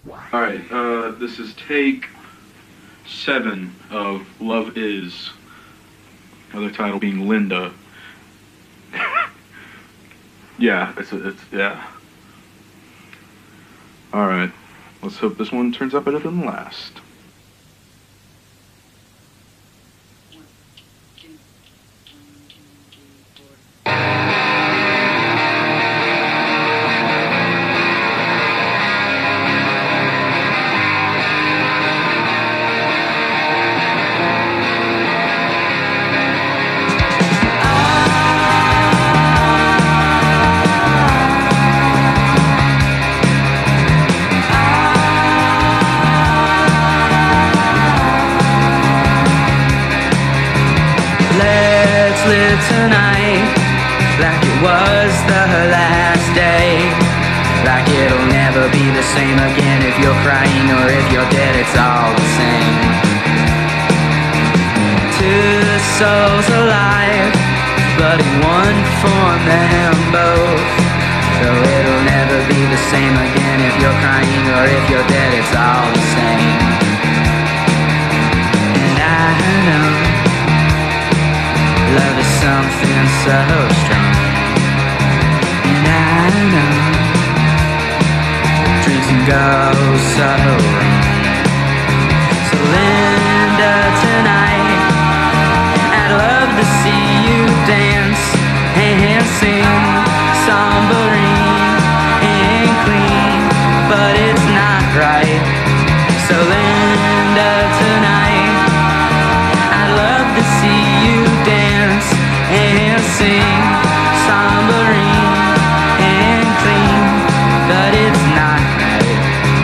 Alright, this is take 7 of Love Is. Other title being Linda. Yeah, yeah. Alright, let's hope this one turns out better than the last. Live tonight like it was the last day, like it'll never be the same again. If you're crying or if you're dead, it's all the same. Two souls alive, but in one form them both. So it'll never be the same again. If you're crying or if you're dead, it's all the same. And I know love is something so strong, and I know dreams can go so wrong. So Linda, tonight I'd love to see you dance and sing sombrine and clean, but it's not right. So Linda, tonight I'd love to see you dance and sing sombrine and clean, but it's not right.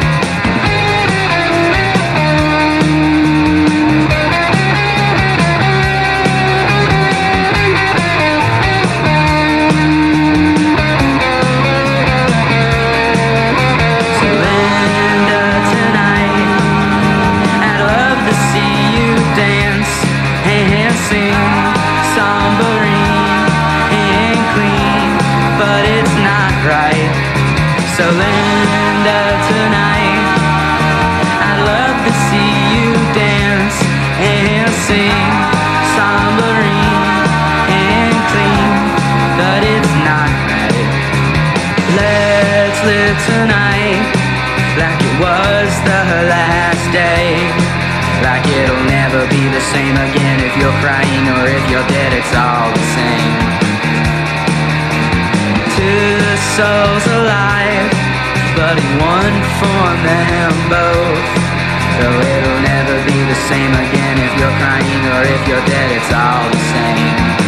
So Linda, tonight I'd love to see you dance and sing sombrine and clean, but it's not right. So Linda, tonight I'd love to see you dance and sing sombrine and clean, but it's not right. Let's live tonight like it was the last day, like it'll never be the same again. If you're crying or if you're dead, it's all the same. Two souls alive, but in one form them both. So it'll never be the same again. If you're crying or if you're dead, it's all the same.